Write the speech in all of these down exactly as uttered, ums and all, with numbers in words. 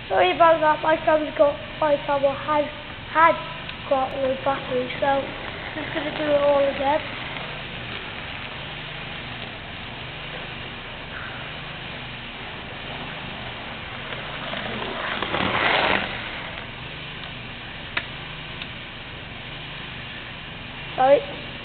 Sorry about that, my camera's got, my camera has, had got a battery, so I'm just going to do it all again. Sorry.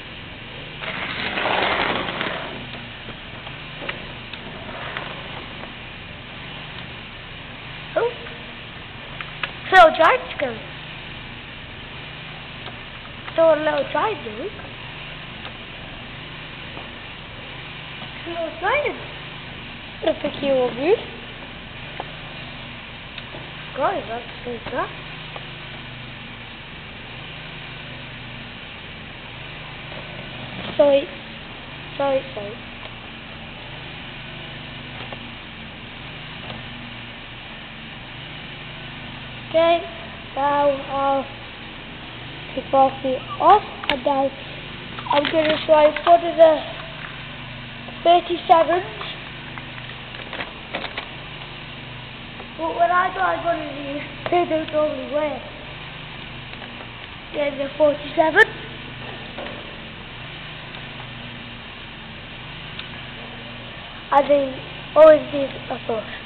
Oh. So giant's going. So a little giant doing. A little giant. If the key will move. Guys, that's so that. Sorry. Sorry, sorry. Okay, now I'll take barcly off, and now I'm going to try one of the thirty-sevens. But when I buy one of these, they don't normally work. Yeah, the forty-seven. And they always need a push.